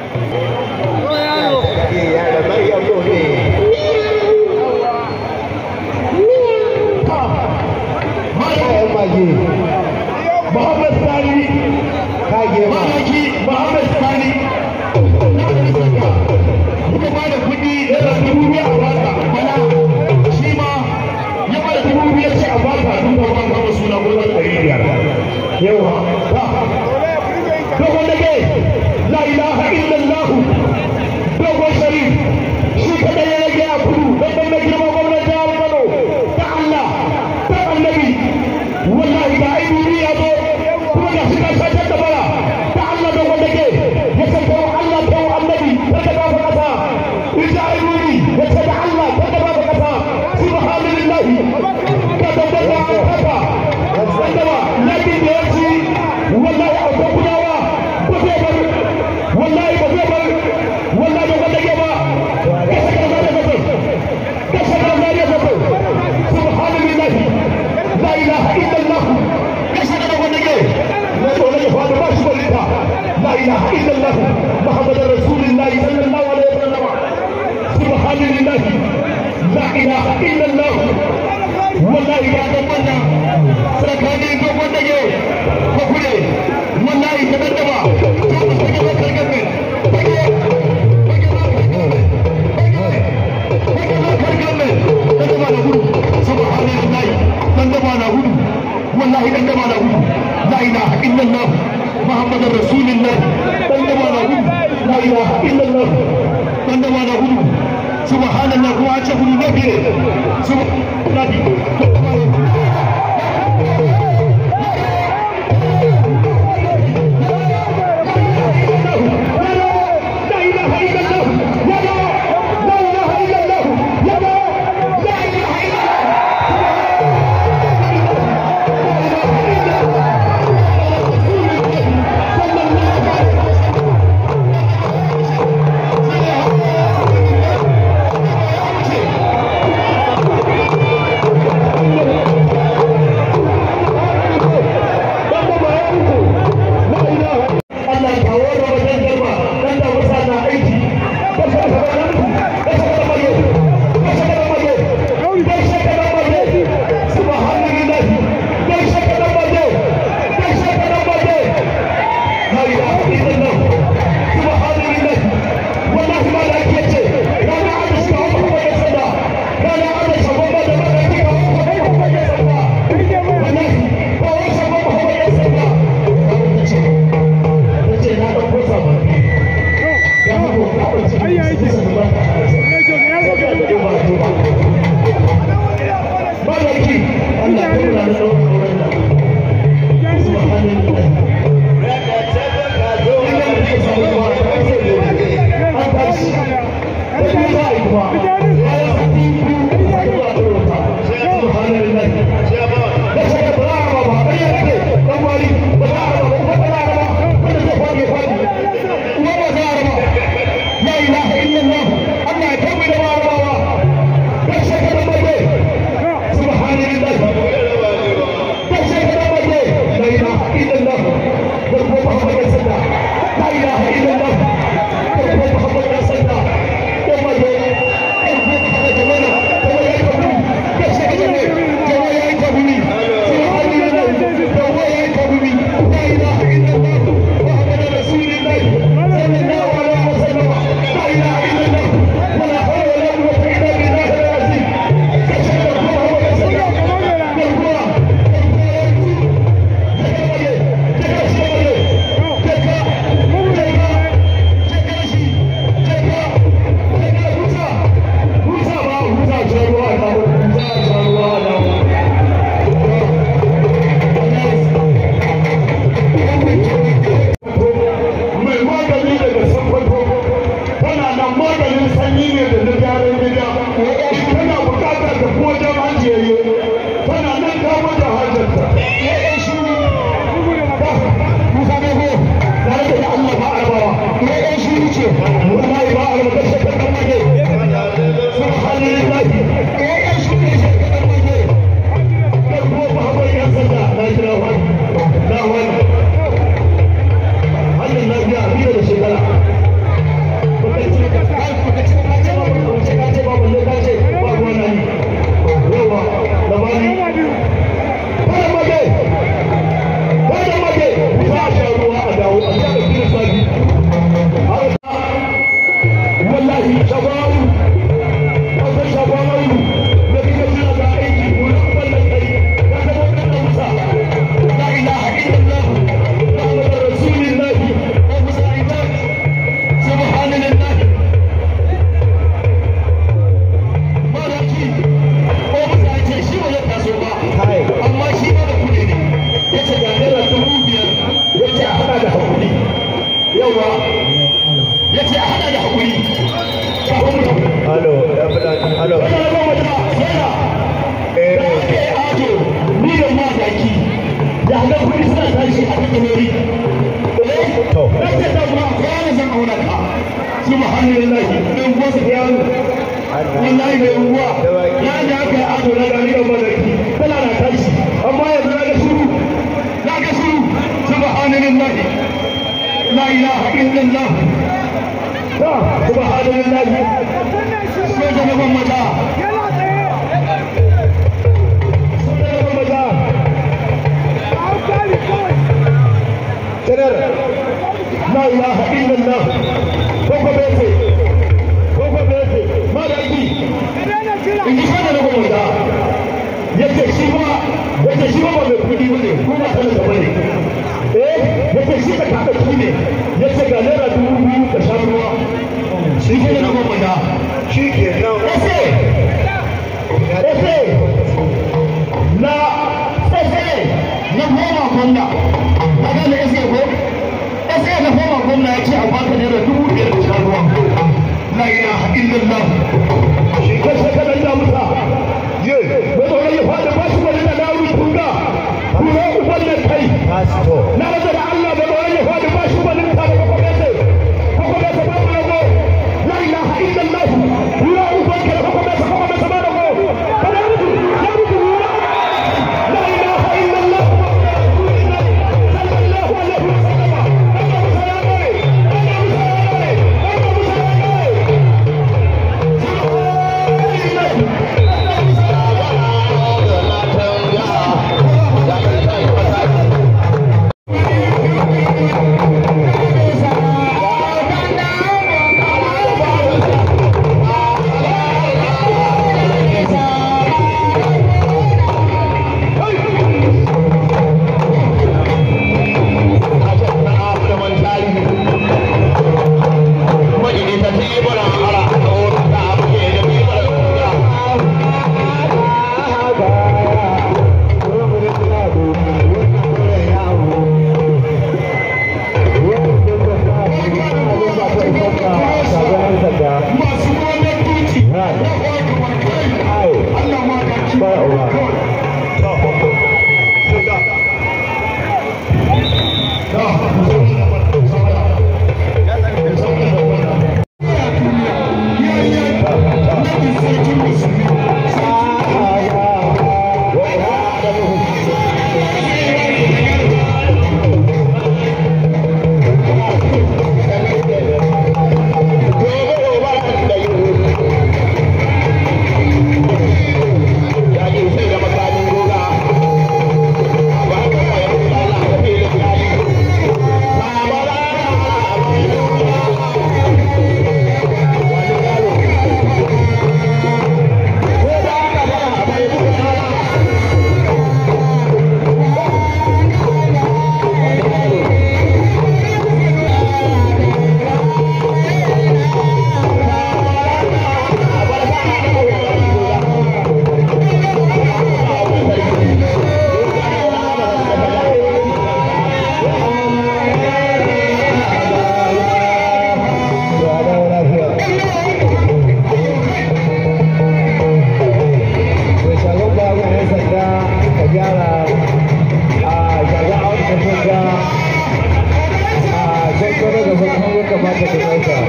Muhammad Sani Malaki Muhammad Sani muka ba da kuɗi yana dubu biyu a baka bana shi ma ya ba da dubu biyu ce a baka dubu ban kama suna gudan 500 yawa dogon dage la ilaha illallah dogon sharif shi kadai ya rage a kudu don mai girma gwamnan jihar Kano ta Allah ta annabi wallahi ga ainihi ya zo kuma ga shiga shashar da bara ta Allah da wanda ke ya san kawo Allah kawo annabi ta da babu kasa ita ainihi ya ce da Allah ta da babu kasa subhanallahi ka da da haka wanda lakin da yaci wallahi a gudawa ba zai bar wallahi ba zai bar wallahi da wanda ke ba ka saka da ka saka da subhanallahi la ilaha illallah كسر ونجي ونجي هذا ما شو بليتها لا إله إلا الله محمد رسول الله صلى الله عليه وسلم سبحان الله لا إله إلا الله والله يا جماعة سركاني جو ونجي فكولي والله تبدوا والله عندما نقول لا اله الا الله محمد رسول الله عندما نقول لا اله الا الله عندما نقول سبحان الله واجب النبي سبحان الله لا إله إلا الله سبحان الله سيدنا محمد لا إله إلا الله كوكو بيتي ما رأيي إني سيدنا محمد yake shi ba mai kudi bane ko ba talaka bane yake shi ka kada kudi ne yace ga naira 2000 ka sha ruwa shi ke da gaba da shi ke nan na goma gwamna kaga da ese ko na goma gwamna yace a baka naira 2000 ka sha ruwa la ilaha illallah shi ka saka da musa wani ya fada ba shi wani da dawo kunga kuma wannan kai na da Allah da wani ya fada ba shi wani da dawo kuma ba mu lago la ilaha illallah ya uban ka kuma ba mu lago kada mu ya mu la ilaha illallah sallallahu alaihi wasallam kamata ka ɗauka